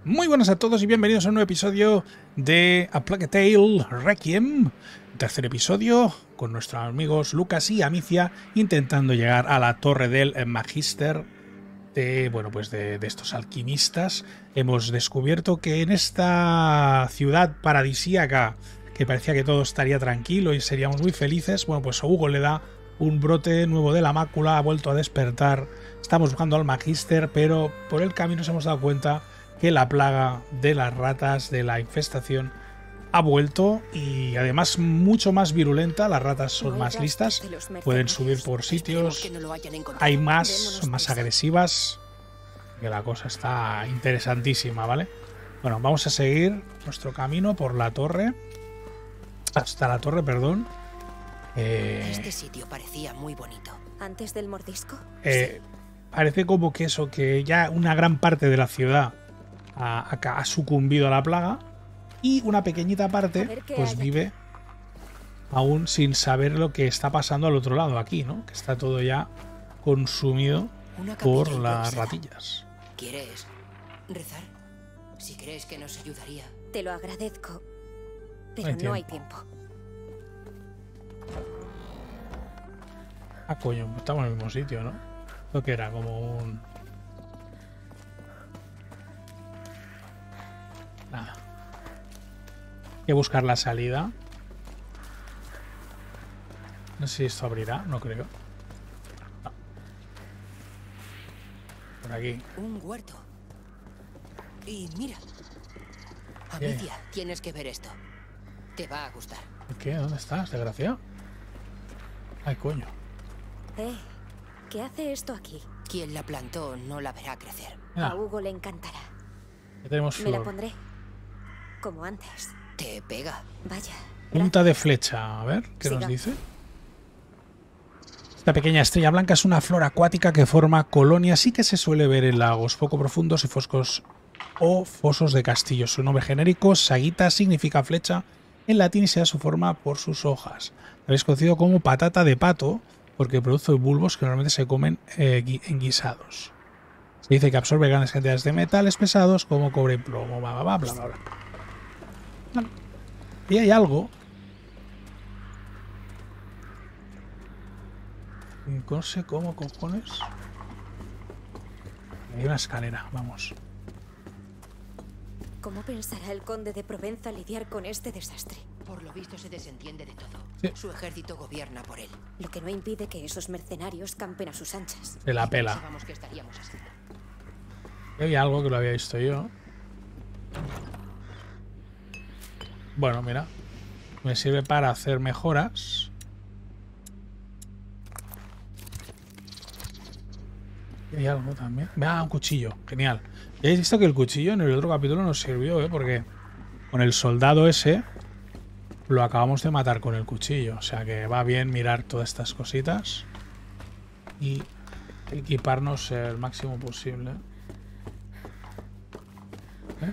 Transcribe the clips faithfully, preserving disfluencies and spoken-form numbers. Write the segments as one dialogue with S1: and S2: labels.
S1: Muy buenas a todos y bienvenidos a un nuevo episodio de A Plague Tale Requiem, tercer episodio con nuestros amigos Lucas y Amicia intentando llegar a la torre del Magister de, bueno, pues de, de estos alquimistas. Hemos descubierto que en esta ciudad paradisíaca que parecía que todo estaría tranquilo y seríamos muy felices, bueno, pues a Hugo le da un brote nuevo de la mácula, ha vuelto a despertar. Estamos buscando al Magister, pero por el camino nos hemos dado cuenta que la plaga de las ratas, de la infestación, ha vuelto y además mucho más virulenta. Las ratas son más listas, pueden subir por sitios, hay más, son más agresivas, que la cosa está interesantísima, ¿vale? Bueno, vamos a seguir nuestro camino por la torre, hasta la torre, perdón. Eh,
S2: este sitio parecía muy bonito.
S3: ¿Antes del mordisco?
S1: Eh, parece como que eso, que ya una gran parte de la ciudad ha, ha, ha sucumbido a la plaga y una pequeñita parte pues vive aún sin saber lo que está pasando al otro lado aquí, ¿no? Que está todo ya consumido por las ratillas.
S2: ¿Quieres rezar? Si crees que nos ayudaría.
S3: Te lo agradezco, pero
S1: No hay
S3: no hay
S1: tiempo.
S3: tiempo.
S1: Ah, coño, estamos en el mismo sitio, ¿no? Lo que era como un... Nada. Hay que buscar la salida. No sé si esto abrirá, no creo. No. Por aquí.
S2: Un huerto. Y mira.
S1: ¿Qué?
S2: Amicia, tienes que ver esto. Te va a gustar.
S1: ¿Qué? ¿Dónde estás, desgraciado? Ay, coño.
S3: Eh, ¿qué hace esto aquí?
S2: Quien la plantó no la verá crecer.
S1: Mira,
S3: A Hugo le encantará.
S1: ya tenemos
S3: Me la
S1: flor.
S3: pondré. Como antes.
S2: Te pega.
S3: Vaya.
S1: Punta de flecha. A ver, ¿qué nos
S3: Sigamos.
S1: dice? Esta pequeña estrella blanca es una flor acuática que forma colonias y que se suele ver en lagos poco profundos y foscos o fosos de castillos. Su nombre genérico, saguita, significa flecha en latín y se da su forma por sus hojas. Es conocido como patata de pato porque produce bulbos que normalmente se comen eh, gui- en guisados. Se dice que absorbe grandes cantidades de metales pesados como cobre y plomo. Bla, bla, bla, bla, bla, bla. Vale. Y hay algo. No sé cómo cojones. Hay una escalera, vamos.
S3: ¿Cómo pensará el conde de Provenza lidiar con este desastre?
S2: Por lo visto se desentiende de todo.
S1: Sí.
S2: Su ejército gobierna por él.
S3: Lo que no impide que esos mercenarios campen a sus anchas.
S1: Se la pela.
S2: Pensábamos que estaríamos así.
S1: Y hay algo que lo había visto yo. Bueno, mira. Me sirve para hacer mejoras. Y hay algo también. Ah, un cuchillo. Genial. Ya habéis visto que el cuchillo en el otro capítulo nos sirvió, ¿eh? Porque con el soldado ese lo acabamos de matar con el cuchillo. O sea que va bien mirar todas estas cositas y equiparnos el máximo posible. ¿Eh?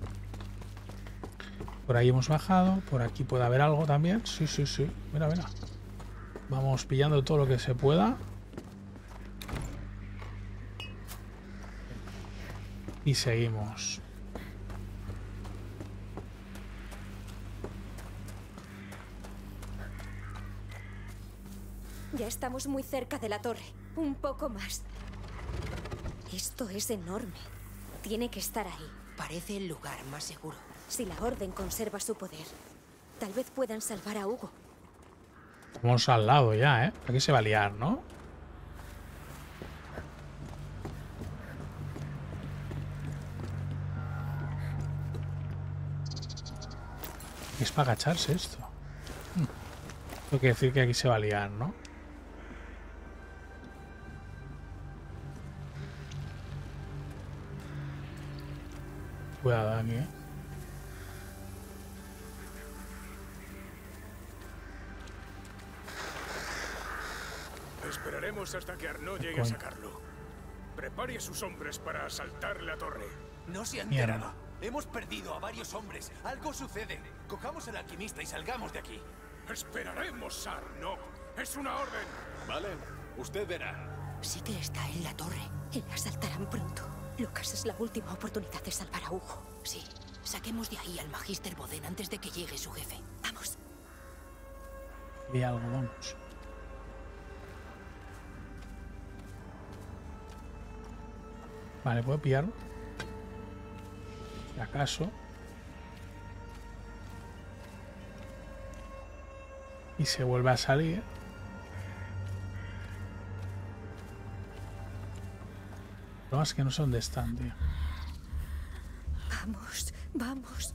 S1: Por ahí hemos bajado. Por aquí puede haber algo también. Sí, sí, sí. Mira, mira. Vamos pillando todo lo que se pueda. Y seguimos.
S3: Ya estamos muy cerca de la torre. Un poco más. Esto es enorme. Tiene que estar ahí.
S2: Parece el lugar más seguro.
S3: Si la Orden conserva su poder, tal vez puedan salvar a Hugo.
S1: Estamos al lado ya, ¿eh? Aquí se va a liar, ¿no? Es para agacharse esto. Hmm. Tengo que decir que aquí se va a liar, ¿no? Cuidado aquí, ¿eh?
S4: Esperaremos hasta que Arnaud llegue a sacarlo. Prepare a sus hombres para asaltar la torre.
S5: No se han
S1: Mierda.
S5: enterado. Hemos perdido a varios hombres. Algo sucede. Cojamos al alquimista y salgamos de aquí.
S4: Esperaremos a Arnaud. Es una orden.
S5: Vale, usted verá.
S2: Sí que está en la torre.
S3: La asaltarán pronto. Lucas, es la última oportunidad de salvar a Hugo.
S2: Sí. Saquemos de ahí al Magister Boden antes de que llegue su jefe.
S3: Vamos.
S1: Y algo, vamos. Vale, ¿puedo pillarlo? Si acaso. Y se vuelve a salir. Lo más que no sé dónde están, tío.
S3: Vamos, vamos.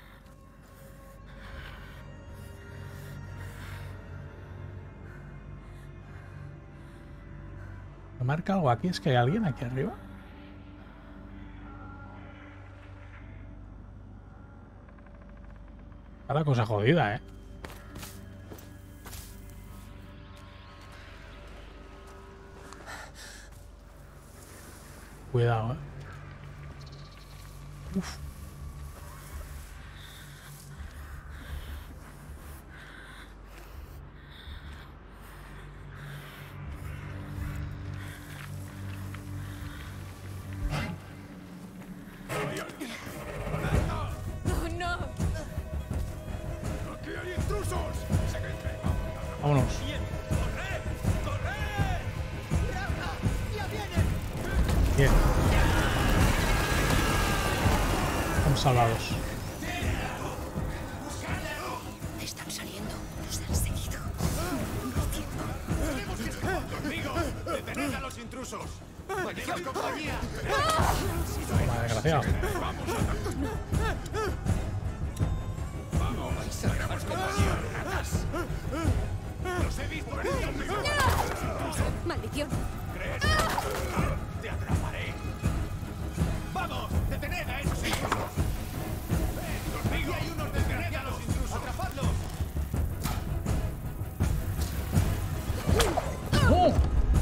S1: ¿Me marca algo aquí? ¿Es que hay alguien aquí arriba? Ahora cosa jodida, ¿eh? Cuidado, ¿eh? Uf.
S3: ¡Oh, no!
S4: ¡Aquí hay intrusos!
S1: Vámonos. Bien. Estamos salvados.
S2: Están saliendo.
S3: Nos han seguido.
S5: ¡Conmigo! ¡Detened a los intrusos! ¡Manejad compañía!
S1: Toma, desgraciado.
S5: ¡Hagamos compañía, ratas! ¡Los he visto venir conmigo!
S3: ¡Maldición!
S5: ¿Crees? ¡Te atraparé! ¡Vamos! ¡Detened a esos intrusos! ¡Ven conmigo! ¡Hay unos desgraciados intrusos! ¡Atrapadlos!
S1: ¡Oh!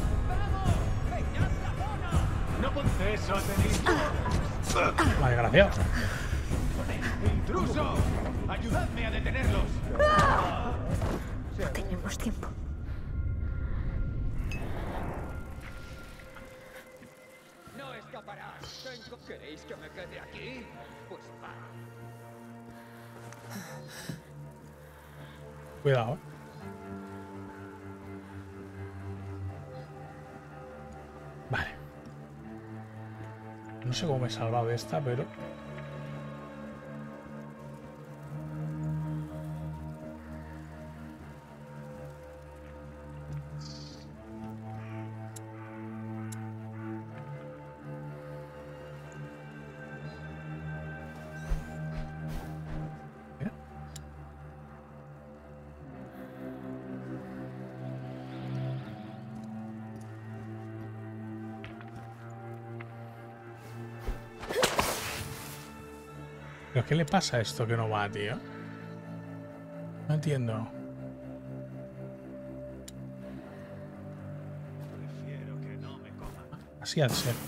S5: ¡No conceso, tenéis!
S1: La desgraciado.
S5: ¡Intruso! ¡Ayudadme a detenerlos!
S3: No tenemos tiempo.
S6: ¡No escaparás! Tengo- ¿Queréis que me quede aquí? Pues va.
S1: Cuidado, ¿eh? Vale. No sé cómo me he salvado de esta, pero... Mira. ¿Pero qué le pasa a esto que no va, tío? No entiendo.
S5: Prefiero que no me coman.
S1: Así ha de ser.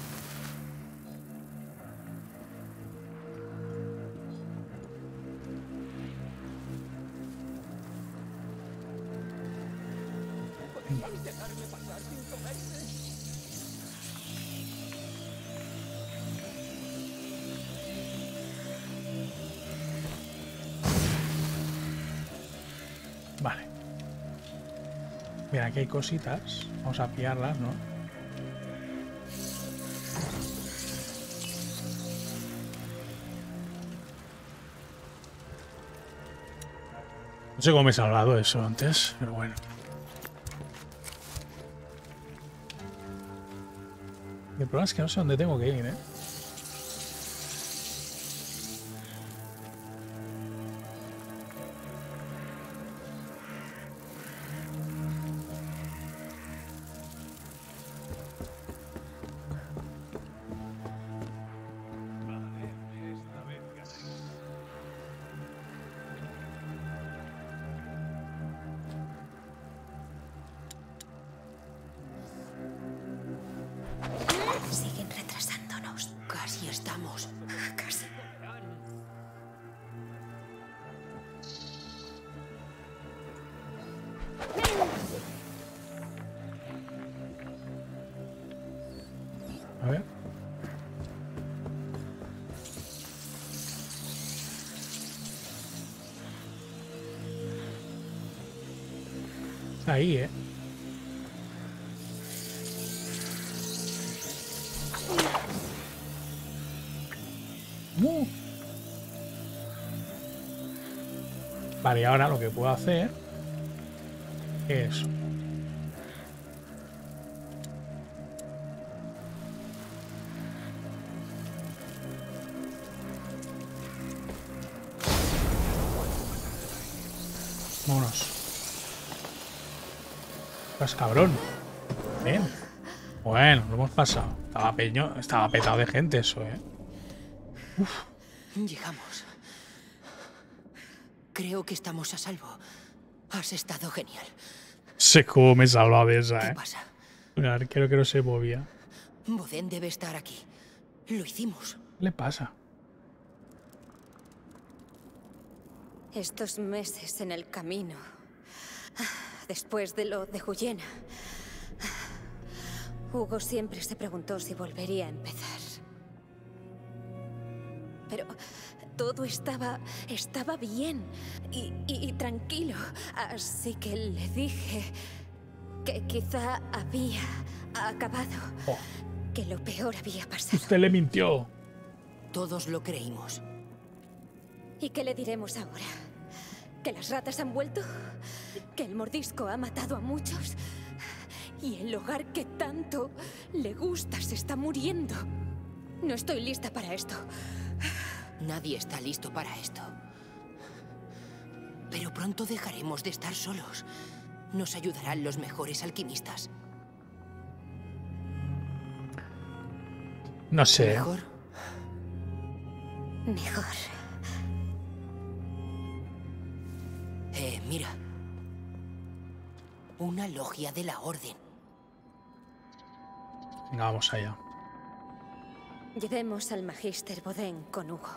S1: Vale. Mira, aquí hay cositas. Vamos a pillarlas, ¿no? No sé cómo me he salvado eso antes, pero bueno. El problema es que no sé dónde tengo que ir, ¿eh?
S5: Vale, esta vez gané.
S3: Siguen retrasándonos.
S2: Casi estamos.
S3: Casi.
S1: A ver. Ahí, ¿eh? Uh. Vale, ahora lo que puedo hacer es... Vámonos. Estás cabrón. Bien. Bueno, lo hemos pasado. Estaba peño, estaba petado de gente eso, ¿eh? Uf.
S2: Llegamos. Creo que estamos a salvo. Has estado genial.
S1: Sé cómo me he salvado de esa,
S2: ¿Qué
S1: ¿eh?
S2: pasa?
S1: Un arquero que no se movía.
S2: Boden debe estar aquí. Lo hicimos.
S1: ¿Qué le pasa?
S3: Estos meses en el camino, después de lo de Huyena, Hugo siempre se preguntó si volvería a empezar. Pero todo estaba, estaba bien y, y, y tranquilo, así que le dije que quizá había acabado,
S1: Oh.
S3: que lo peor había pasado.
S1: Usted le mintió.
S2: Todos lo creímos.
S3: ¿Y qué le diremos ahora? ¿Que las ratas han vuelto? ¿Que el mordisco ha matado a muchos? ¿Y el hogar que tanto le gusta se está muriendo? No estoy lista para esto.
S2: Nadie está listo para esto. Pero pronto dejaremos de estar solos. Nos ayudarán los mejores alquimistas.
S1: No sé.
S2: ¿Mejor?
S3: Mejor.
S2: Eh, mira. Una logia de la orden.
S1: Venga, vamos allá.
S3: Llevemos al Magister Boden con Hugo.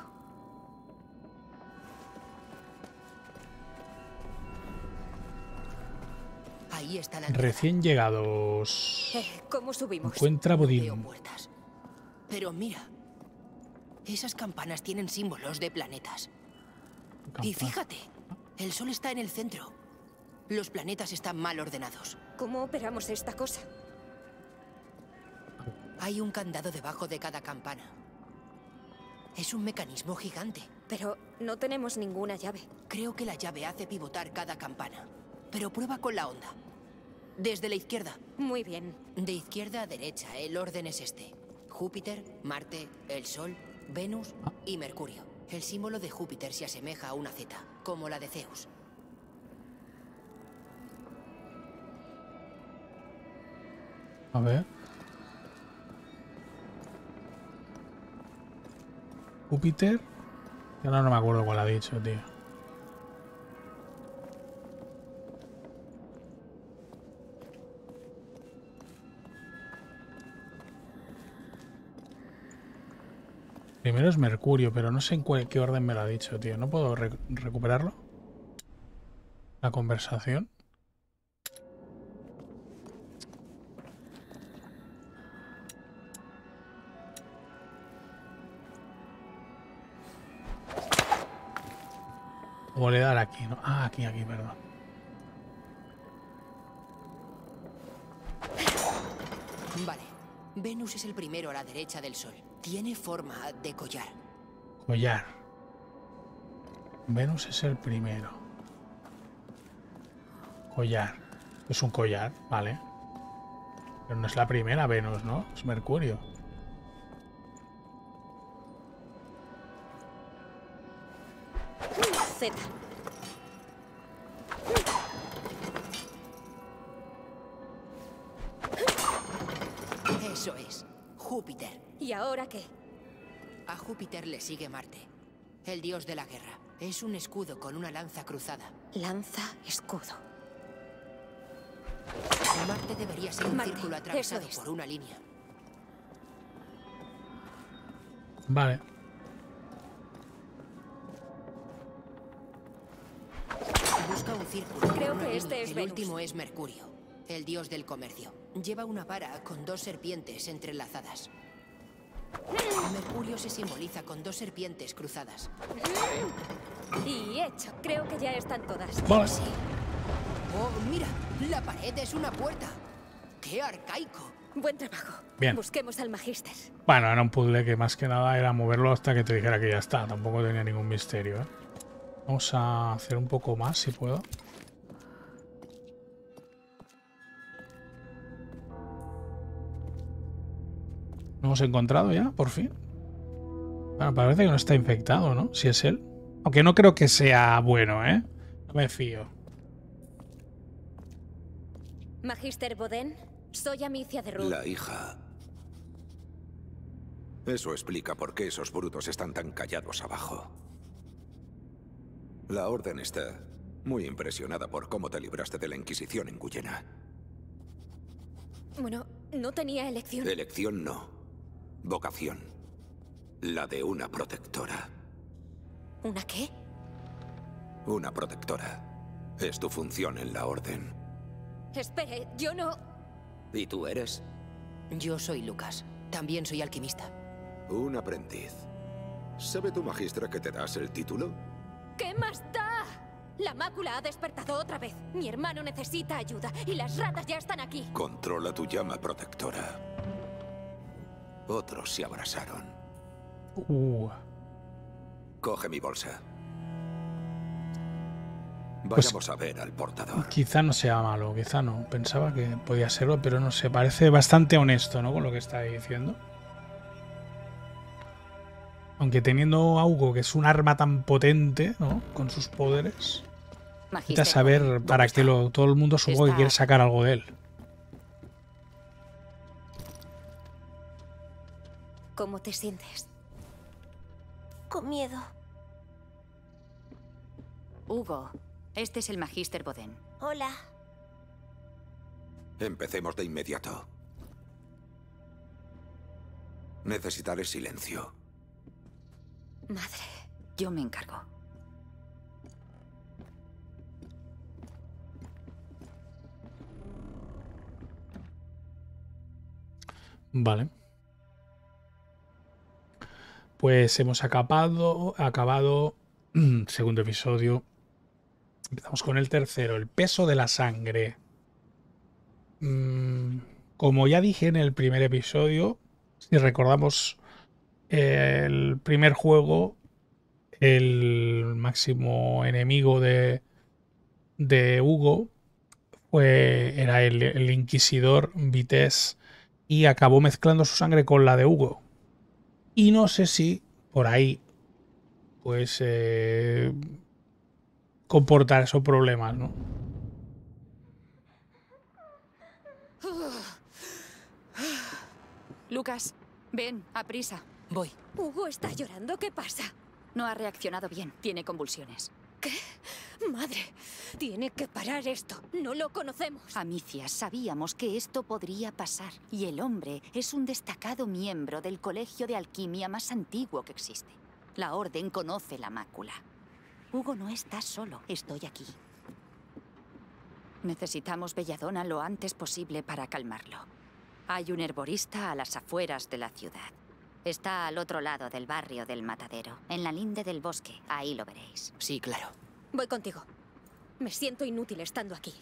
S2: Ahí está la entrada.
S1: Recién llegados.
S3: Eh, ¿Cómo subimos?
S1: Encuentra
S2: Veo
S1: Bodín.
S2: puertas. Pero mira. Esas campanas tienen símbolos de planetas. Y fíjate, el sol está en el centro. Los planetas están mal ordenados.
S3: ¿Cómo operamos esta cosa?
S2: Hay un candado debajo de cada campana. Es un mecanismo gigante.
S3: Pero no tenemos ninguna llave.
S2: Creo que la llave hace pivotar cada campana. Pero prueba con la onda. Desde la izquierda.
S3: Muy bien.
S2: De izquierda a derecha, el orden es este. Júpiter, Marte, el Sol, Venus y Mercurio. El símbolo de Júpiter se asemeja a una Z, como la de Zeus.
S1: A ver. Júpiter. Yo no, no me acuerdo cuál ha dicho, tío. Primero es Mercurio, pero no sé en cuál, qué orden me lo ha dicho, tío. ¿No puedo re- recuperarlo? La conversación. O le dar aquí, ¿no? Ah, aquí, aquí, perdón.
S2: Vale. Venus es el primero a la derecha del Sol. Tiene forma de collar.
S1: Collar. Venus es el primero. Collar. Es un collar, vale. Pero no es la primera Venus, ¿no? Es Mercurio.
S3: Z.
S2: Eso es. Júpiter.
S3: ¿Y ahora qué?
S2: A Júpiter le sigue Marte, el dios de la guerra. Es un escudo con una lanza cruzada.
S3: Lanza, escudo.
S2: Marte debería ser un
S3: Marte,
S2: círculo atravesado
S3: eso es.
S2: por una línea.
S1: Vale.
S2: Busca un círculo.
S3: Creo
S2: con una
S3: que este
S2: línea.
S3: es
S2: El
S3: Venus.
S2: último es Mercurio, el dios del comercio. Lleva una vara con dos serpientes entrelazadas. Mercurio se simboliza con dos serpientes cruzadas.
S3: Y hecho. Creo que ya están todas.
S1: Vale.
S2: Sí. Oh, mira, la pared es una puerta. ¡Qué arcaico!
S3: Buen trabajo.
S1: Bien.
S3: Busquemos al Magister.
S1: Bueno, era un puzzle que más que nada era moverlo hasta que te dijera que ya está. Tampoco tenía ningún misterio, ¿eh? Vamos a hacer un poco más, si puedo. ¿Lo hemos encontrado ya, por fin? Bueno, parece que no está infectado, ¿no? Si es él. Aunque no creo que sea bueno, ¿eh? No me fío.
S3: Magister Boden, soy Amicia de Rud.
S7: La hija. Eso explica por qué esos brutos están tan callados abajo. La Orden está muy impresionada por cómo te libraste de la Inquisición en Guyena.
S3: Bueno, no tenía elección.
S7: Elección no. Vocación. La de una protectora.
S3: ¿Una qué?
S7: Una protectora. Es tu función en la Orden.
S3: Espere, yo no...
S7: ¿Y tú eres?
S2: Yo soy Lucas. También soy alquimista.
S7: Un aprendiz. ¿Sabe tu magistra que te das el título?
S3: ¿Qué más da? La mácula ha despertado otra vez. Mi hermano necesita ayuda y las ratas ya están aquí.
S7: Controla tu llama protectora. Otros se abrazaron.
S1: Uh.
S7: Coge mi bolsa.
S1: Pues,
S7: Vayamos a ver al portador.
S1: Quizá no sea malo, quizá no. Pensaba que podía serlo, pero no sé. Parece bastante honesto, ¿no? Con lo que está diciendo. Aunque teniendo a Hugo, que es un arma tan potente, ¿no? Con sus poderes. Necesita saber para qué lo, todo el mundo supongo que quiere sacar algo de él.
S3: ¿Cómo te sientes?
S8: Con miedo.
S9: Hugo, este es el Magister Boden.
S8: Hola.
S7: Empecemos de inmediato. Necesitaré silencio.
S3: Madre.
S9: Yo me encargo.
S1: Vale. Pues hemos acabado, acabado segundo episodio. Empezamos con el tercero, el peso de la sangre. Mm, como ya dije en el primer episodio, si recordamos eh, el primer juego, el máximo enemigo de, de Hugo fue, era el, el inquisidor Vites y acabó mezclando su sangre con la de Hugo. Y no sé si por ahí pues eh, comportar esos problemas, ¿no?
S9: Lucas, ven, a prisa.
S2: Voy.
S3: Hugo está llorando, ¿qué pasa?
S9: No ha reaccionado bien, tiene convulsiones.
S3: ¿Qué? Madre, tiene que parar esto. No lo conocemos.
S9: Amicia, sabíamos que esto podría pasar. Y el hombre es un destacado miembro del colegio de alquimia más antiguo que existe. La Orden conoce la mácula. Hugo no está solo, estoy aquí. Necesitamos belladona lo antes posible para calmarlo. Hay un herborista a las afueras de la ciudad. Está al otro lado del barrio del Matadero, en la linde del bosque. Ahí lo veréis.
S2: Sí, claro.
S3: Voy contigo. Me siento inútil estando aquí.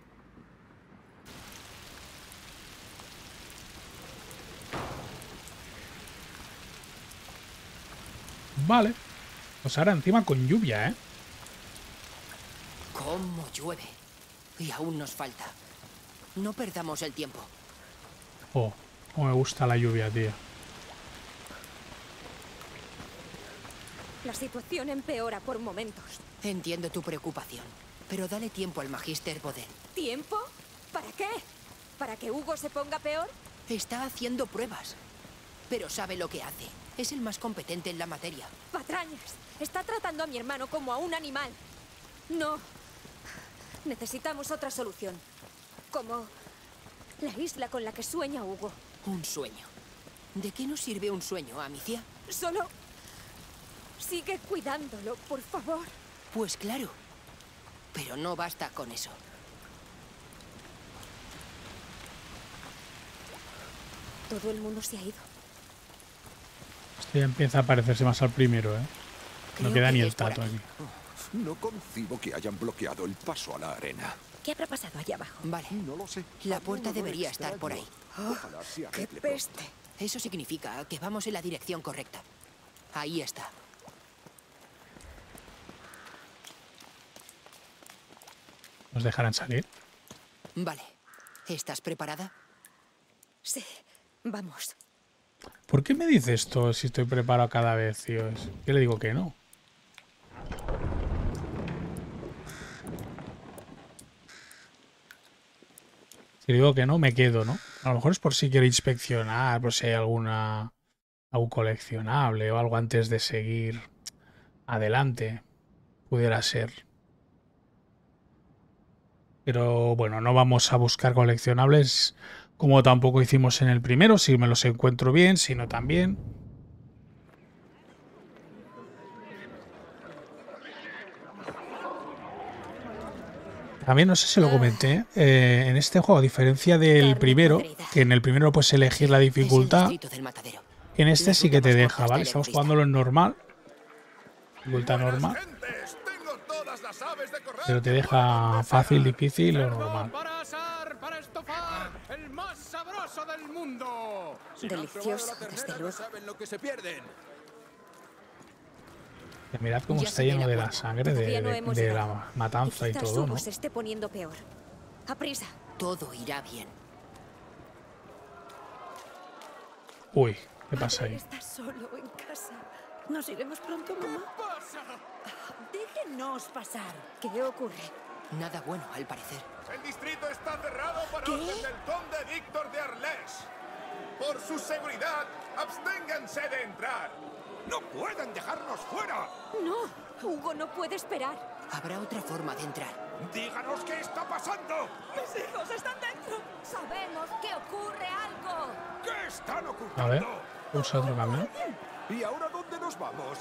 S1: Vale. Pues ahora encima con lluvia, ¿eh?
S2: ¿Cómo llueve? Y aún nos falta. No perdamos el tiempo.
S1: Oh, cómo me gusta la lluvia, tío.
S3: La situación empeora por momentos.
S2: Entiendo tu preocupación, pero dale tiempo al Magister Boden.
S3: ¿Tiempo? ¿Para qué? ¿Para que Hugo se ponga peor?
S2: Está haciendo pruebas, pero sabe lo que hace. Es el más competente en la materia.
S3: Patrañas, está tratando a mi hermano como a un animal. No. Necesitamos otra solución. Como la isla con la que sueña Hugo.
S2: Un sueño. ¿De qué nos sirve un sueño, Amicia?
S3: Solo sigue cuidándolo, por favor.
S2: Pues claro. Pero no basta con eso.
S3: Todo el mundo se ha ido.
S1: Este ya empieza a parecerse más al primero, ¿eh? No
S2: Creo
S1: queda
S2: que
S1: ni
S2: es
S1: el
S2: por
S1: tato
S2: aquí.
S1: aquí.
S7: No concibo que hayan bloqueado el paso a la arena.
S3: ¿Qué habrá pasado allá abajo?
S2: Vale.
S5: No lo sé.
S2: La puerta debería estar por ahí.
S5: Ojalá se
S3: ¡Qué
S5: arregle
S3: peste!
S2: Eso significa que vamos en la dirección correcta. Ahí está.
S1: ¿Nos dejarán salir?
S2: Vale. ¿Estás preparada?
S3: Sí, vamos.
S1: ¿Por qué me dice esto si estoy preparado cada vez, tío? Yo le digo que no. Si digo que no, me quedo, ¿no? A lo mejor es por si quiero inspeccionar, por si hay alguna algún coleccionable o algo antes de seguir adelante. Pudiera ser. Pero bueno, no vamos a buscar coleccionables como tampoco hicimos en el primero. Si me los encuentro bien, si no también. También no sé si lo comenté, eh, en este juego, a diferencia del primero, que en el primero puedes elegir la dificultad, en este sí que te deja, ¿vale? Estamos jugándolo en normal, dificultad normal, pero te deja fácil, difícil o normal.
S4: Para asar, para estofar, el más sabroso del mundo.
S3: Delicioso, desde luego.
S5: Saben lo que se pierden.
S1: Mirad cómo
S2: Ya
S1: está
S2: se ve
S1: lleno
S2: la
S1: de la
S2: puerta.
S1: sangre, de,
S3: Todavía no
S1: de-
S3: hemos
S1: de
S3: llegado.
S1: la matanza y
S3: Quizás
S1: todo,
S3: Hugo
S1: ¿no?
S3: se esté poniendo peor. ¡Aprisa!
S2: Todo irá bien.
S1: Uy, ¿qué pasa
S3: Adrien
S1: ahí?
S3: está solo en casa. ¿Nos iremos pronto, mamá?
S5: ¡Pasa!
S3: Déjenos pasar. ¿Qué ocurre?
S2: Nada bueno, al parecer.
S5: El distrito está cerrado por
S3: ¿Qué?
S5: orden del conde Víctor de Arles. Por su seguridad, absténganse de entrar. ¡No pueden dejarnos fuera!
S3: ¡No! Hugo no puede esperar.
S2: Habrá otra forma de entrar.
S5: ¡Díganos qué está pasando!
S3: ¡Mis hijos están dentro!
S9: Sabemos que ocurre algo.
S5: ¿Qué están ocultando?
S1: A ver, usa otro camión.
S5: ¿Y ahora dónde nos vamos?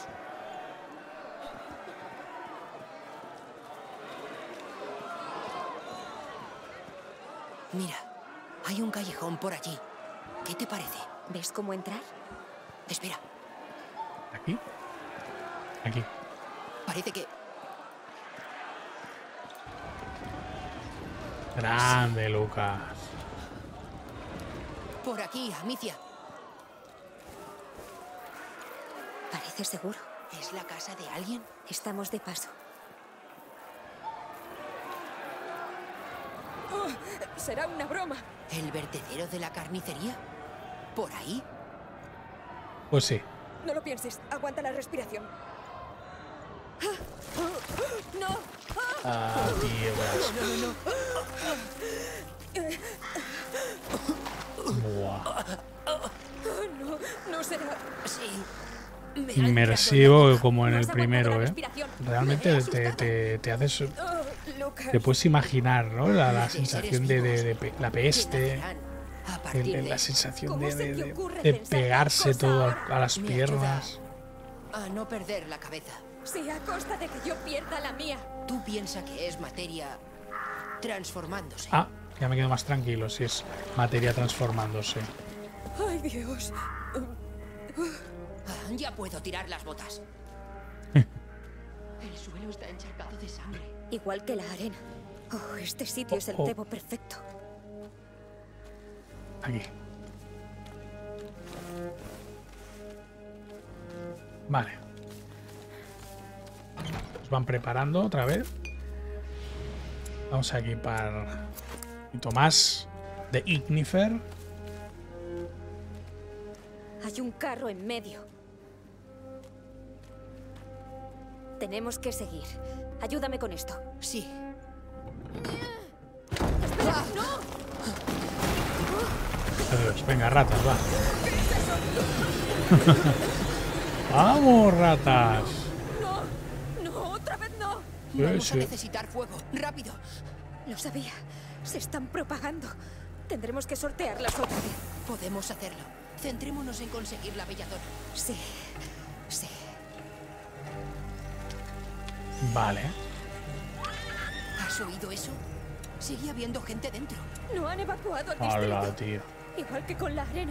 S2: Mira, hay un callejón por allí. ¿Qué te parece?
S3: ¿Ves cómo entrar?
S2: Espera,
S1: ¿Aquí? Aquí.
S2: parece que...
S1: Grande, Lucas.
S2: Por aquí, Amicia.
S3: Parece seguro.
S2: ¿Es la casa de alguien?
S3: Estamos de paso. Oh, será una broma.
S2: ¿El vertedero de la carnicería? ¿Por ahí?
S1: Pues sí.
S3: No lo pienses. Aguanta la respiración. ¡No!
S1: Ah, tío, verás. Buah.
S3: No, no será.
S2: Sí. Me ha
S1: Inmersivo
S2: entrado
S1: como en
S3: No
S1: el
S3: has aguantado
S1: primero,
S3: la
S1: ¿eh?
S3: respiración.
S1: Realmente
S3: Me he
S1: te, te, te haces...
S3: Oh, Lucas.
S1: Te puedes imaginar, ¿no? La, la
S2: De seres
S1: sensación de, de- de
S2: vivos
S1: pe- la
S2: que
S1: peste,
S2: nacerán a
S1: el-
S2: partir
S1: el-
S2: de
S1: la
S2: eso.
S1: sensación
S3: ¿Cómo
S1: de,
S3: se
S1: de-
S3: te
S1: de-
S3: ocurre
S1: de
S3: pensar
S1: pegarse
S3: cosa
S1: todo
S3: ahora?
S1: a, a las
S2: Me
S1: piernas.
S2: ayuda a no perder la cabeza.
S3: Sí, a costa de que yo pierda la mía.
S2: Tú piensas que es materia transformándose.
S1: Ah, ya me quedo más tranquilo si es materia transformándose.
S3: Ay, Dios.
S2: Ah, ya puedo tirar las botas. El suelo está encharcado de sangre.
S3: Igual que la arena. Oh, este sitio es el
S1: Oh, oh.
S3: cebo perfecto.
S1: Aquí. Vale. Nos van preparando otra vez. Vamos a equipar un poquito más de Ignifer.
S3: Hay un carro en medio. Tenemos que seguir. Ayúdame con esto.
S2: Sí.
S3: ¡Espera! ¡No!
S1: Adiós. Venga, ratas, va. ¡Vamos, ratas!
S3: ¡No! ¡No! ¡Otra vez no!
S1: Sí,
S2: Vamos a
S1: sí.
S2: necesitar fuego. ¡Rápido!
S3: Lo sabía. Se están propagando. Tendremos que sortearlas otra vez.
S2: Podemos hacerlo. Centrémonos en conseguir la belladona.
S3: Sí. Sí.
S1: Vale.
S2: ¿Has oído eso? Sigue habiendo gente dentro.
S3: No han evacuado al
S1: Hola,
S3: distrito.
S1: tío.
S3: Igual que con la arena.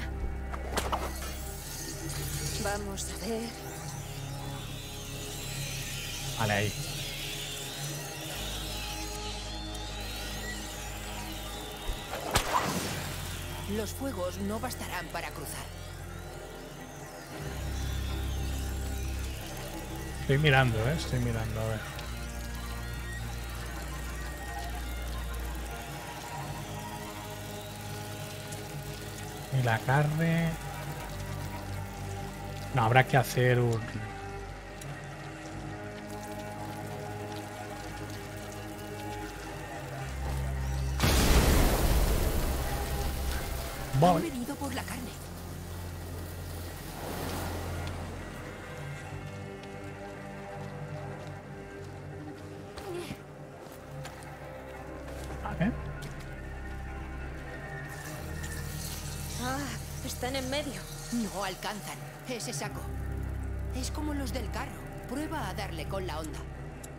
S3: Vamos a ver.
S1: Vale, ahí.
S2: Los fuegos no bastarán para cruzar.
S1: Estoy mirando, ¿eh? Estoy mirando, a ver. Y la carne... No, habrá que hacer un...
S2: Han venido por la carne.
S1: Vale.
S3: Ah, están en medio.
S2: No alcanzan. Ese saco. Es como los del carro. Prueba a darle con la onda.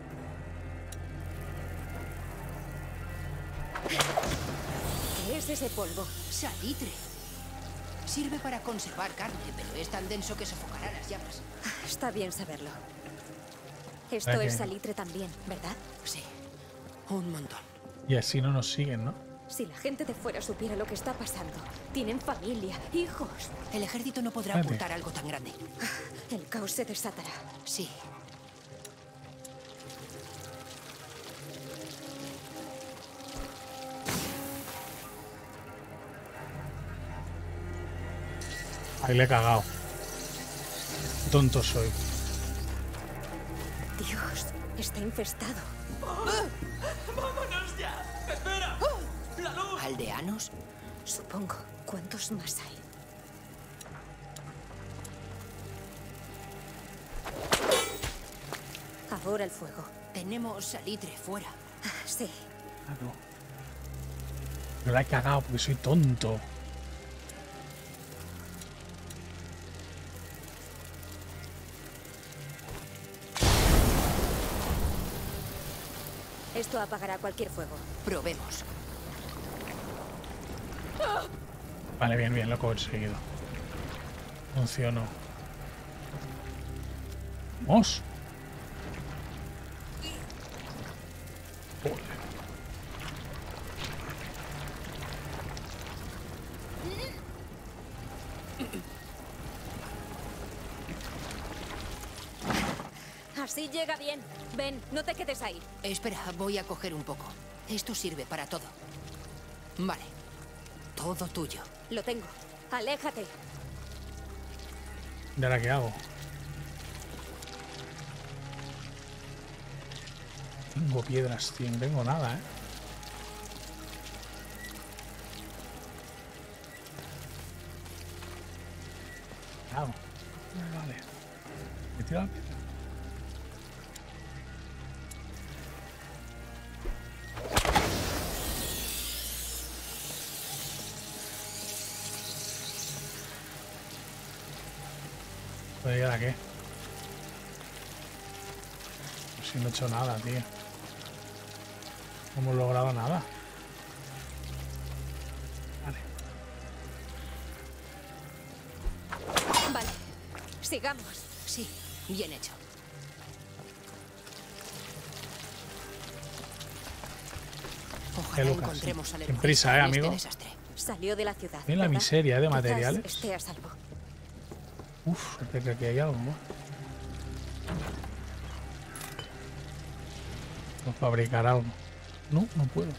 S3: ¿Qué es ese polvo?
S2: Salitre. Sirve para conservar carne, pero es tan denso que sofocará las llamas.
S3: Está bien saberlo. Esto
S1: Okay.
S3: es salitre también, ¿verdad?
S2: Sí. Un montón.
S1: Y así no nos siguen, ¿no?
S3: Si la gente de fuera supiera lo que está pasando. Tienen familia, hijos.
S2: El ejército no podrá
S1: Vale.
S2: ocultar algo tan grande.
S3: El caos se desatará.
S2: Sí.
S1: Ahí le he cagado. Qué tonto soy.
S3: Dios, está infestado.
S6: ¡Vámonos ya! ¡Espera! ¡La luz!
S2: ¿Aldeanos?
S3: Supongo. ¿Cuántos más hay? Ahora el fuego.
S2: Tenemos salitre fuera.
S3: Ah, sí.
S1: Claro. Pero la he cagado porque soy tonto.
S3: Esto apagará cualquier fuego.
S2: Probemos.
S1: Vale, bien, bien, lo he conseguido. Funcionó. Vamos. Joder.
S3: Así llega bien. Ven, no te quedes ahí.
S2: Espera, voy a coger un poco. Esto sirve para todo. Vale. Todo tuyo.
S3: Lo tengo. Aléjate.
S1: ¿Y ahora qué hago? Tengo piedras, tío. No tengo nada, ¿eh? ¿Qué hago? Vale. ¿Me tiro la piedra? ¿Y ahora qué? Pues si no he hecho nada, tío. No hemos logrado nada. Vale.
S3: Vale. Sigamos.
S2: Sí, bien hecho. Ojalá
S1: Eh, Lucas,
S2: encontremos al
S1: sin prisa, ¿eh,
S2: en este
S1: amigo?
S2: desastre.
S3: Salió de la ciudad.
S1: Mira la
S3: ¿verdad?
S1: miseria de
S3: Quizás
S1: materiales.
S3: esté a salvo.
S1: Uf, creo que aquí hay algo, ¿no? Puedo fabricar algo. No, no puedo.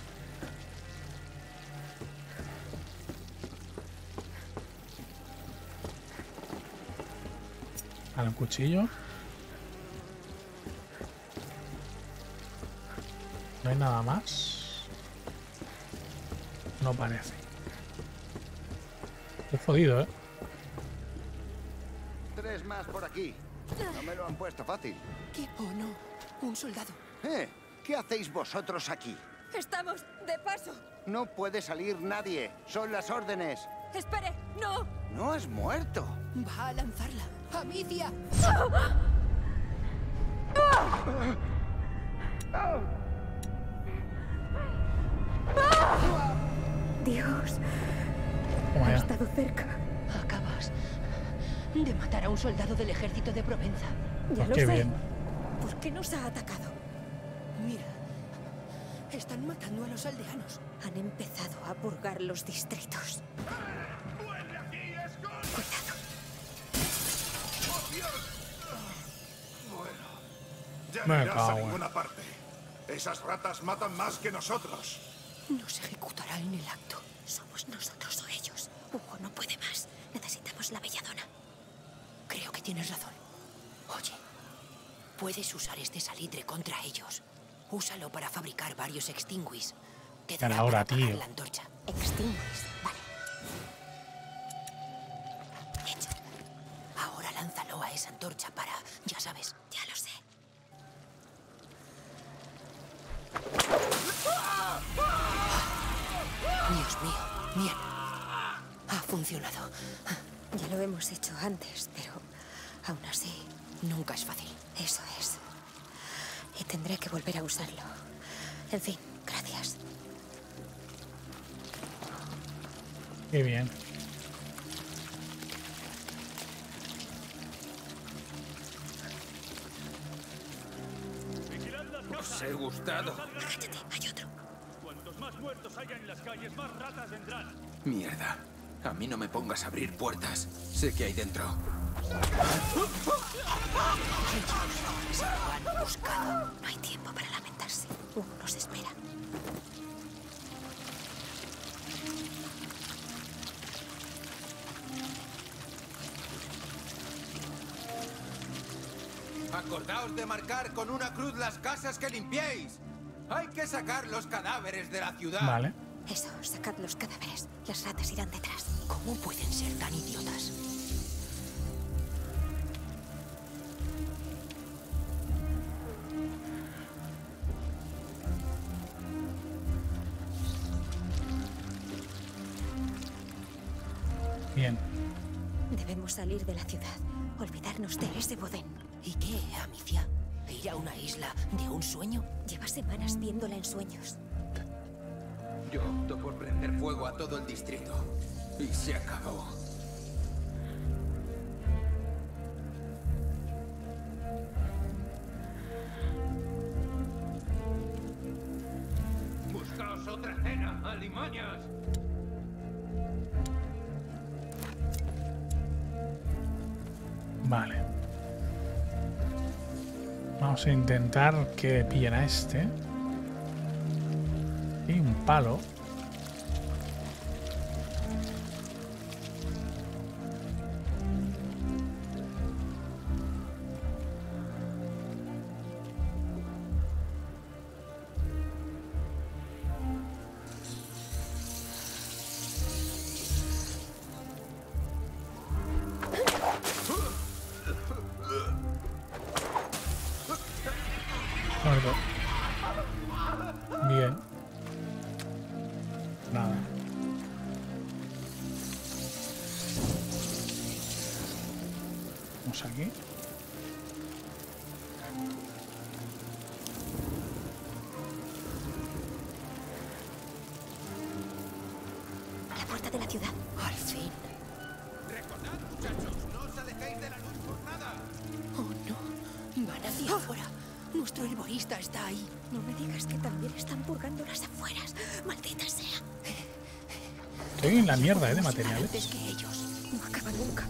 S1: Vale, un cuchillo. No hay nada más. No parece. Estoy jodido, ¿eh?
S5: Tres más por aquí. No me lo han puesto fácil.
S2: ¿Qué? Oh, no. Un soldado.
S5: ¿Eh? ¿Qué hacéis vosotros aquí?
S3: Estamos de paso.
S5: No puede salir nadie. Son las órdenes.
S3: Espere, no.
S5: No has muerto.
S2: Va a lanzarla. ¡Amicia!
S3: Dios,
S1: Toma
S3: ha
S1: ya.
S3: estado cerca.
S2: Acabas de matar a un soldado del ejército de Provenza.
S3: Ya
S1: Oh,
S3: lo
S1: qué
S3: sé.
S1: bien.
S3: ¿Por qué nos ha atacado?
S2: Mira. El Están matando a los aldeanos.
S3: Han empezado a purgar los distritos.
S5: ¡Vuelve aquí, Skull!
S3: Cuidado.
S5: ¡Oh, Dios! Bueno, ya
S1: Me
S5: no irás a
S1: cago en-
S5: ninguna parte. Esas ratas matan más que nosotros.
S2: Nos ejecutará en el acto.
S3: Somos nosotros o ellos. Hugo no puede más. Necesitamos la belladona.
S2: Creo que tienes razón. Oye, puedes usar este salitre contra ellos. Úsalo para fabricar varios extinguis. Te dará
S1: ahora,
S2: para apagar
S1: tío.
S2: la antorcha.
S3: Extinguis. Vale. Hecho.
S2: Ahora lánzalo a esa antorcha para, ya sabes.
S3: Ya lo sé.
S2: Dios mío, bien. Ha funcionado.
S3: Ya lo hemos hecho antes, pero aún así,
S2: Nunca es fácil.
S3: eso es. Y tendré que volver a usarlo. En fin, gracias.
S1: Qué bien.
S7: Os he gustado.
S3: Cállate, hay otro.
S6: Cuantos más muertos haya en las calles, más ratas vendrán.
S7: Mierda. A mí no me pongas a abrir puertas. Sé que hay dentro.
S2: Se lo han buscado.
S3: No hay tiempo para lamentarse. Hugo nos espera.
S7: Acordaos de marcar con una cruz las casas que limpiéis. Hay que sacar los cadáveres de la ciudad.
S1: Vale.
S3: Eso, sacad los cadáveres. Las ratas irán detrás.
S2: ¿Cómo pueden ser tan idiotas?
S1: Bien.
S3: Debemos salir de la ciudad. Olvidarnos de ese bodén.
S2: ¿Y qué, Amicia? ¿Ir a una isla de un sueño?
S3: Lleva semanas viéndola en sueños.
S7: Yo opto por prender fuego a todo el distrito. Y se acabó.
S6: Buscaos otra cena, alimañas.
S1: Vale. Vamos a intentar que pillen a este. Y un palo. Muerto. Bien. Nada. Vamos aquí.
S3: La puerta de la ciudad.
S2: Al fin.
S7: Recordad, muchachos, no os alejéis de la luz por nada.
S2: Oh, no. Van hacia afuera. Nuestro herborista está ahí.
S3: No me digas que también están purgando las afueras. Maldita sea.
S1: Estoy en la mierda, eh, de
S2: Vamos a llegar
S1: materiales.
S2: antes que ellos.
S3: No acaba nunca.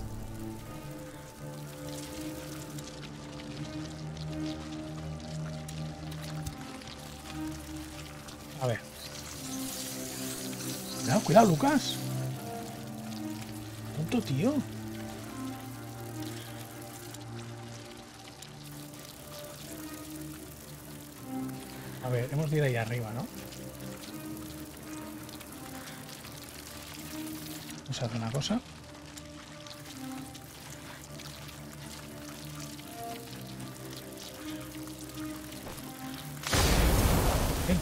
S1: A ver. Cuidado, cuidado, Lucas. Tonto tío. A ver, hemos de ir ahí arriba, ¿no? Vamos a hacer una cosa. Bien.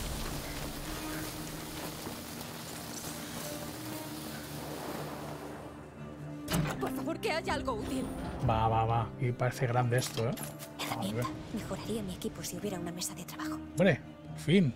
S3: Por favor, que haya algo útil.
S1: Va, va, va. Y parece grande esto, ¿eh? A ver.
S3: Herramienta. Mejoraría mi equipo si hubiera una mesa de trabajo.
S1: Hombre, por fin.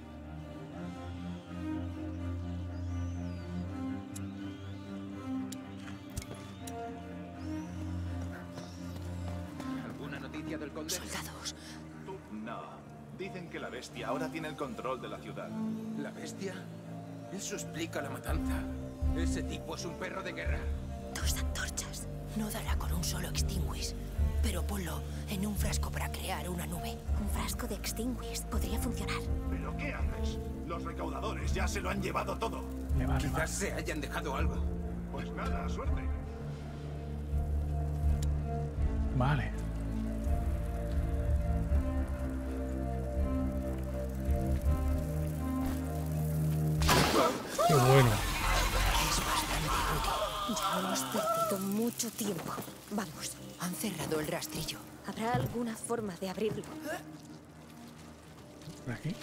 S7: ¿Alguna noticia del conde?
S2: Soldados.
S5: No. Dicen que la bestia ahora tiene el control de la ciudad.
S7: ¿La bestia? Eso explica la matanza. Ese tipo es un perro de guerra.
S3: Dos antorchas.
S2: No dará con un solo extinguis, pero ponlo en un frasco para crear una nube.
S3: Un frasco de extinguis podría funcionar.
S5: ¿Pero qué haces? Los recaudadores ya se lo han llevado todo.
S1: Le vale,
S7: Quizás
S1: vale.
S7: se hayan dejado algo.
S5: Pues nada, suerte.
S1: Vale. Qué bueno.
S3: Ya hemos perdido mucho tiempo. Vamos.
S2: Han cerrado el rastrillo.
S3: ¿Habrá alguna forma de abrirlo?
S1: Por aquí.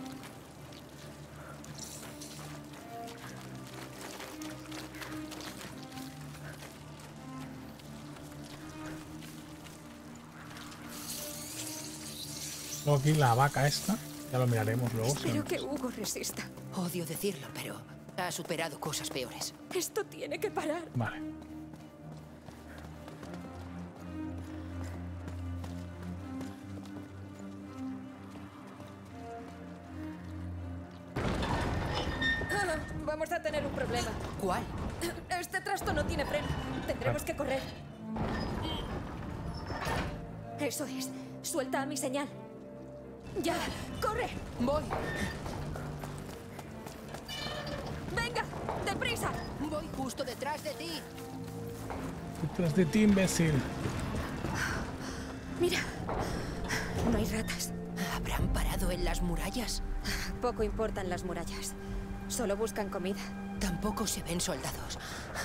S1: Luego aquí la vaca esta. Ya lo miraremos luego.
S3: Espero
S1: si-
S3: que Hugo resista.
S2: Odio decirlo, pero ha superado cosas peores.
S3: Esto tiene que parar.
S1: Vale.
S3: Ah, vamos a tener un problema.
S2: ¿Cuál?
S3: Este trasto no tiene freno. Tendremos que correr. Eso es. Suelta a mi señal. ¡Ya! ¡Corre!
S2: Voy,
S3: ¡Venga! ¡Deprisa!
S2: voy justo detrás de ti.
S1: Detrás de ti, imbécil.
S3: Mira. No hay ratas.
S2: ¿Habrán parado en las murallas?
S3: Poco importan las murallas. Solo buscan comida.
S2: Tampoco se ven soldados.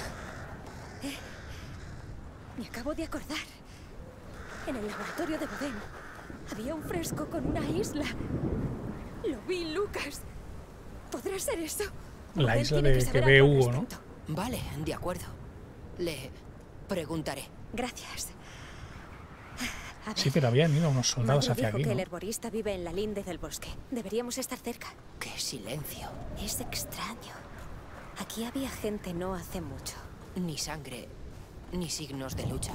S3: Me acabo de acordar. En el laboratorio de Boden había un fresco con una isla. Lo vi, Lucas. ¿Podrá ser eso?
S1: La
S3: Boden
S1: isla
S3: tiene
S1: de que
S3: saber
S1: ve
S3: algo al
S1: Hugo, ¿no?
S3: respecto.
S2: Vale, de acuerdo. Le preguntaré.
S3: Gracias. A ver,
S1: Sí, pero habían ido unos soldados
S3: Madre
S1: hacia
S3: dijo
S1: aquí,
S3: que
S1: ¿no?
S3: el herborista vive en la linde del bosque. Deberíamos estar cerca.
S2: ¡Qué silencio!
S3: Es extraño. Aquí había gente no hace mucho.
S2: Ni sangre, ni signos de lucha.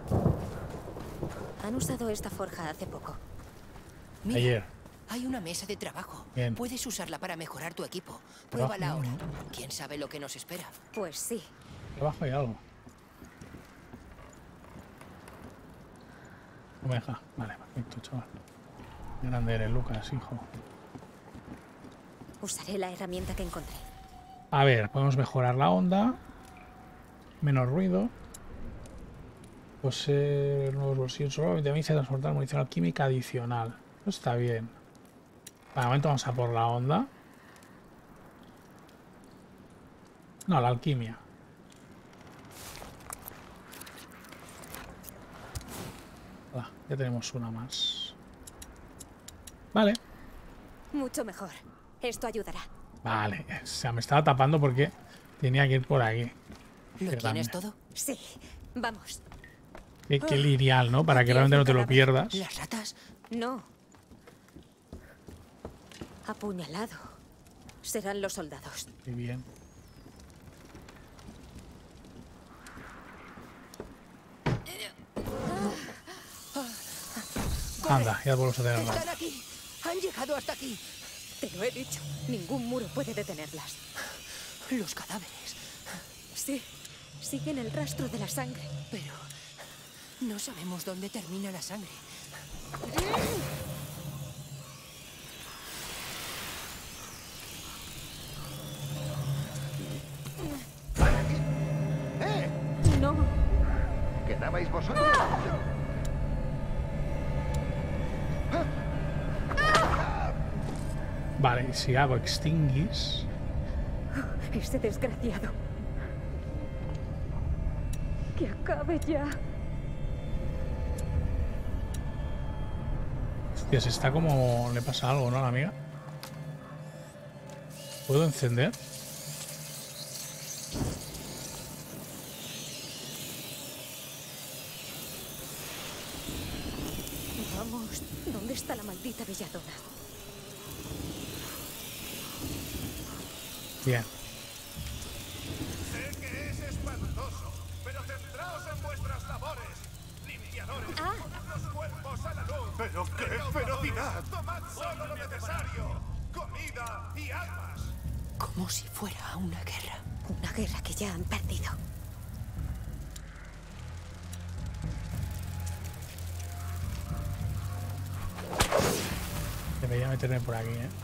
S3: Han usado esta forja hace poco.
S2: Mira,
S1: Ayer.
S2: hay una mesa de trabajo.
S1: Bien.
S2: Puedes usarla para mejorar tu equipo.
S1: Trabajo,
S2: Pruébala ahora.
S1: ¿no?
S2: ¿Quién sabe lo que nos espera?
S3: Pues sí.
S1: Abajo hay algo. No me deja. Vale, perfecto, chaval. Qué grande eres, Lucas, hijo.
S3: Usaré la herramienta que encontré.
S1: A ver, podemos mejorar la onda. Menos ruido. Poseer nuevos bolsillos solo permite transportar munición alquímica adicional. Eso está bien. Para el momento vamos a por la onda. No, la alquimia. Ah, ya tenemos una más. Vale.
S3: Mucho mejor. Esto ayudará.
S1: Vale. O sea, me estaba tapando porque tenía que ir por aquí.
S2: ¿Lo
S1: Qué
S2: tienes
S1: grande.
S2: todo?
S3: Sí. Vamos.
S1: Qué, qué lineal, ¿no? Para que
S3: Aquí
S1: realmente
S3: hay
S1: no te lo
S3: un
S1: pierdas.
S2: ¿Las ratas?
S3: No. Apuñalado. Serán los soldados.
S1: Qué bien. Anda, ya volvemos a tenerla.
S2: ¡Están aquí! ¡Han llegado hasta aquí!
S3: Te lo he dicho. Ningún muro puede detenerlas.
S2: Los cadáveres.
S3: Sí. Siguen el rastro de la sangre.
S2: Pero no sabemos dónde termina la sangre.
S5: ¡Eh!
S3: No.
S5: ¿Quedabais vosotros?
S1: Vale, y si hago extinguis.
S3: Ese desgraciado. Que acabe ya.
S1: Hostia, se está como. Le pasa algo, ¿no a la amiga? ¿Puedo encender?
S3: Vamos. ¿Dónde está la maldita belladona?
S1: Bien.
S5: Sé que es espantoso, pero centraos en vuestras labores. Limpiadores,
S3: Ah.
S5: los cuerpos a la luz. ¡Pero qué ferocidad! ¡Tomad solo lo necesario! ¡Comida y armas!
S2: Como si fuera una guerra.
S3: Una guerra que ya han perdido.
S1: Debería meterme por aquí, ¿eh?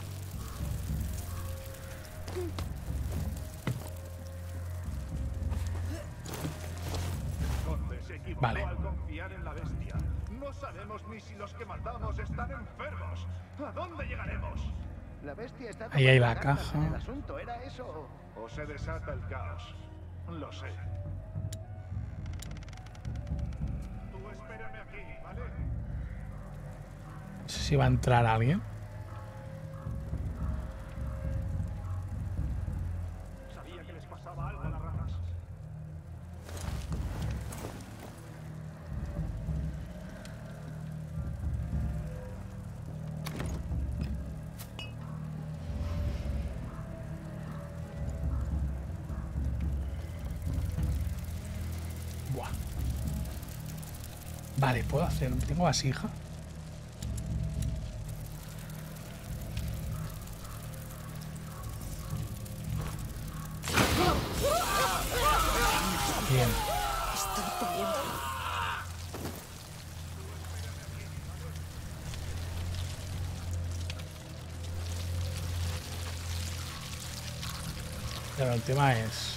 S5: Conde se equivocó
S1: Vale.
S5: al confiar en la bestia. No sabemos ni si los que matamos están enfermos. ¿A dónde llegaremos?
S10: La bestia está
S1: Ahí hay la
S10: tomando cartas
S1: caja.
S10: en el asunto, ¿era eso?
S5: O se desata el caos. Lo sé. Tú espérame aquí, ¿vale?
S1: No sé si va a entrar alguien.
S5: Sabía que les pasaba algo a las ratas.
S1: Buah. Vale, puedo hacer. Tengo vasija. Bien.
S3: Estoy teniendo.
S1: Pero el tema es...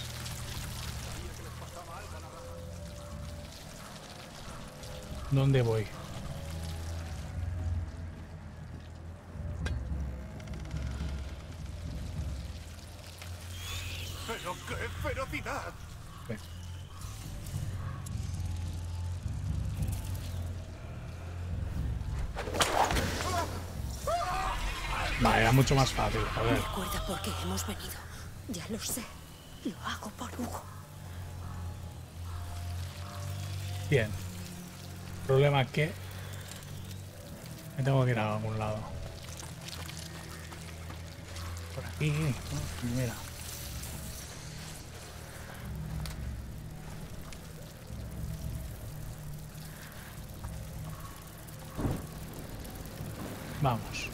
S1: ¿Dónde voy?
S5: ¡Pero qué ferocidad!
S1: Ven. Vale, era mucho más fácil, joder.
S3: Recuerda por qué hemos venido. Ya lo sé. Lo hago por Hugo.
S1: Bien. Problema que... me tengo que ir a algún lado. Por aquí. ¿No? Mira. Vamos.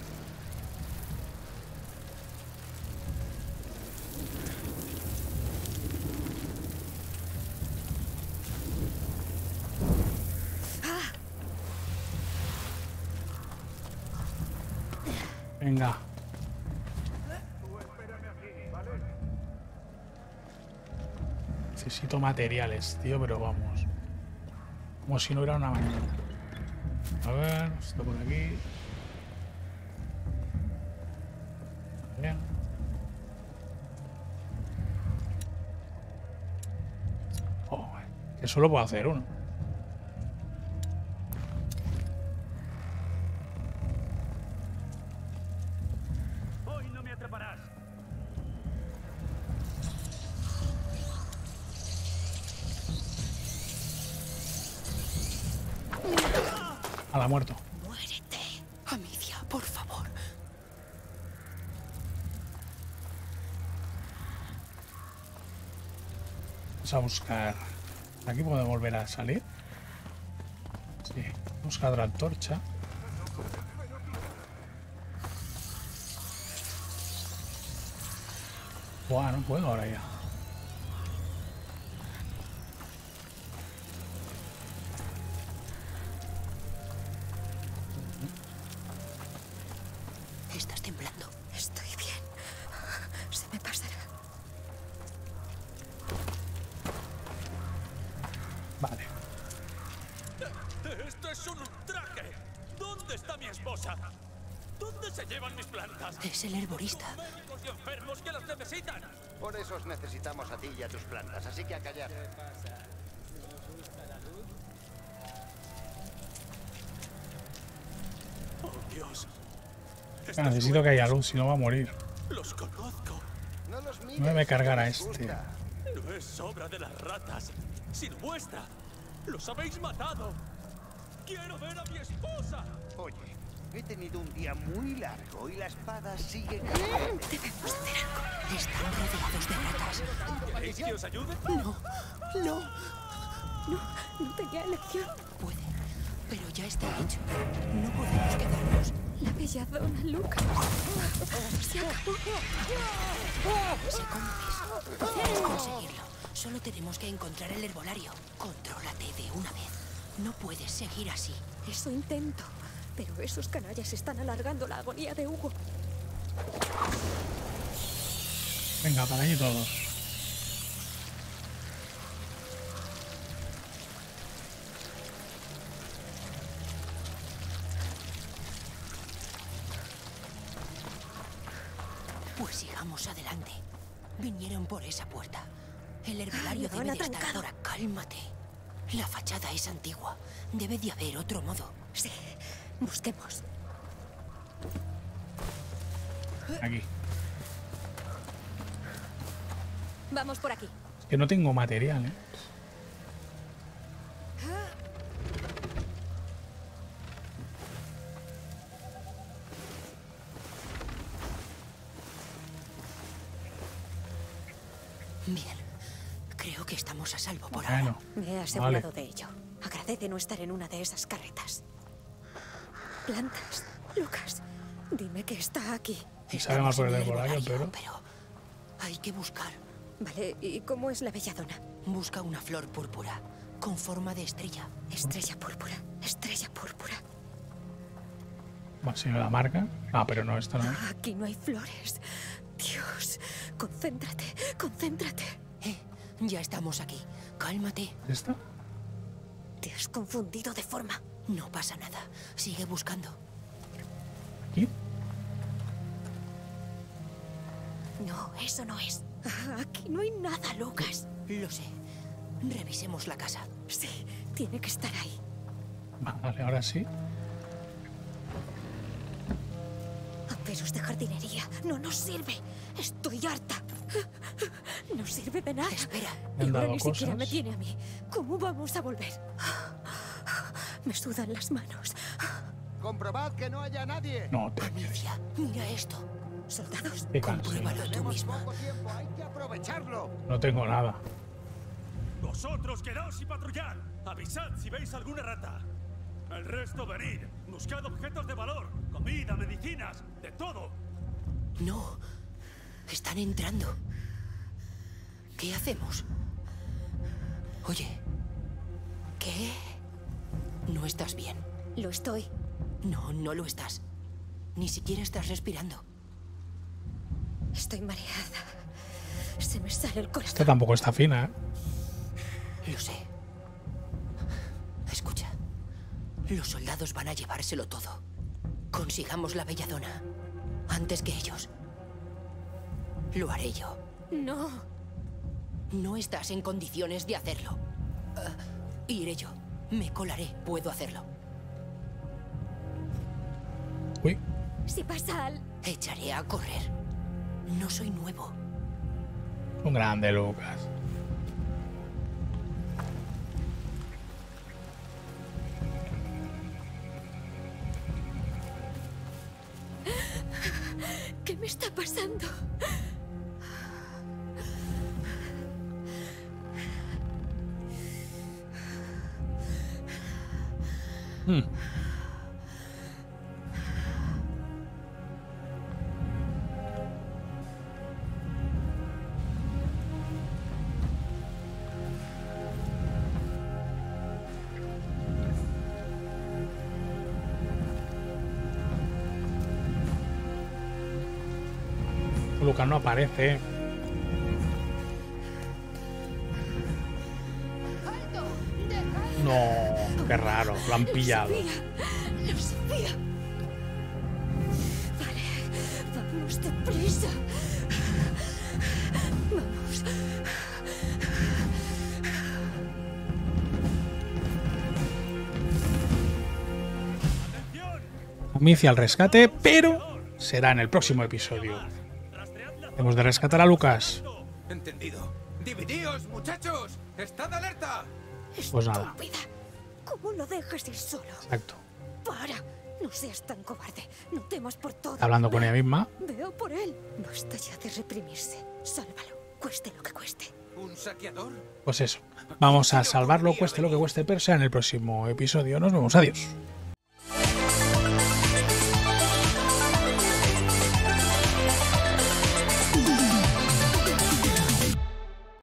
S1: Venga. Necesito materiales, tío, pero vamos. Como si no hubiera una mañana. A ver, esto por aquí. Bien. Oh, que solo puedo hacer uno.
S5: Hoy no me atraparás.
S1: A la muerto.
S2: Muérete. Amicia, por favor.
S1: Vamos a buscar. Aquí puedo volver a salir. Sí. Buscar la antorcha. Buah, no puedo ahora ya.
S2: Estás temblando.
S3: Estoy bien. Se me pasará.
S1: Vale.
S4: ¡Esto es un ultraje! ¿Dónde está mi esposa? ¿Dónde se llevan mis plantas?
S2: Es el herborista.
S4: Médicos y enfermos que las necesitan.
S10: Por eso os necesitamos a ti y a tus plantas, así que a callar.
S4: Oh, Dios.
S1: Necesito que haya luz, si no va a morir.
S4: Los conozco.
S10: No los mires,
S1: No me voy a cargar a
S10: les
S1: este.
S10: gusta.
S4: No es obra de las ratas, sino vuestra. Los habéis matado. Quiero ver a mi esposa.
S10: Oye, he tenido un día muy largo y la espada sigue caliente.
S3: Debemos hacer algo.
S2: Están rodeados de ratas.
S4: ¿Queréis que os ayude?
S2: No, no.
S3: No, no tenía elección.
S2: Puede. Pero ya está hecho. No podemos quedarnos.
S3: La belladona, Lucas. Se acabó.
S2: Sé cómo es. Podemos conseguirlo. Solo tenemos que encontrar el herbolario. Contrólate de una vez. No puedes seguir así.
S3: Eso intento. Pero esos canallas están alargando la agonía de Hugo.
S1: Venga, para allí todos.
S2: Pues sigamos adelante. Vinieron por esa puerta. El herbolario
S3: Ay,
S2: debe de estar
S3: atrancado.
S2: ahora. Cálmate. La fachada es antigua. Debe de haber otro modo.
S3: Sí, busquemos.
S1: Aquí.
S3: Vamos por aquí.
S1: Es que no tengo material, ¿eh?
S2: Bien. Creo que estamos a salvo por
S1: Bueno,
S2: ahora.
S3: Me he asegurado
S1: vale.
S3: de ello. Agradece no estar en una de esas carretas. Plantas. Lucas, dime que está aquí.
S1: Y sabemos por el
S2: Estamos en
S1: herbolario, pero...
S2: pero hay que buscar.
S3: Vale, ¿y cómo es la belladona?
S2: Busca una flor púrpura con forma de estrella.
S3: Estrella púrpura. Estrella púrpura.
S1: Bueno, si me la marca... Ah, pero no, esta no.
S3: Aquí no hay flores. Dios, concéntrate, concéntrate.
S2: Eh, ya estamos aquí. Cálmate.
S1: ¿Esta?
S3: Te has confundido de forma.
S2: No pasa nada. Sigue buscando.
S1: ¿Aquí?
S3: No, eso no es. Aquí no hay nada, Lucas.
S2: Lo sé. Revisemos la casa.
S3: Sí, tiene que estar ahí.
S1: Vale, ahora sí.
S3: Aperos de jardinería. No nos sirve. Estoy harta. No sirve de nada.
S2: Espera.
S1: Me han
S3: Y ahora
S1: dado
S3: ni siquiera
S1: cosas.
S3: me tiene a mí. ¿Cómo vamos a volver? Me sudan las manos.
S10: Comprobad que no haya nadie.
S1: No, te...
S2: Amicia, mira esto.
S3: ¿Soldados?
S1: Qué cansino.
S2: Compruébalo tú
S10: Tenemos
S2: misma.
S10: poco tiempo, hay que aprovecharlo.
S1: No tengo nada.
S4: Vosotros quedaos y patrullad. Avisad si veis alguna rata. El resto venid. Buscad objetos de valor. Comida, medicinas, de todo.
S2: No. Están entrando. ¿Qué hacemos? Oye. ¿Qué? No estás bien.
S3: Lo estoy.
S2: No, no lo estás. Ni siquiera estás respirando.
S3: Estoy mareada. Se me sale el
S1: Esta
S3: corazón.
S1: tampoco está fina, ¿eh?
S2: Lo sé. Escucha. Los soldados van a llevárselo todo. Consigamos la belladona. Antes que ellos. Lo haré yo.
S3: No.
S2: No estás en condiciones de hacerlo. Ah, iré yo. Me colaré. Puedo hacerlo.
S1: Uy,
S3: Si pasa al...
S2: Echaré a correr. No soy nuevo.
S1: un grande, Lucas.
S3: ¿Qué me está pasando?
S1: Hmm. Lucas no aparece. No, qué raro, lo han pillado.
S3: Lo sabía. Lo sabía. Vale, vamos deprisa. Vamos.
S1: Amicia al rescate, pero será en el próximo episodio. Hemos de rescatar a Lucas.
S7: Entendido. ¡Dividíos, muchachos! ¡Estad alerta!
S1: Pues nada.
S3: Estúpida. ¿Cómo lo dejas ir solo?
S1: Exacto.
S3: Para. No seas tan cobarde. No temas por todo.
S1: Está hablando con ella misma.
S3: Veo por él. Basta ya de reprimirse. Sálvalo. Cueste lo que cueste.
S7: ¿Un saqueador?
S1: Pues eso. Vamos a salvarlo, cueste lo que cueste, pero será en el próximo episodio. Nos vemos. Adiós.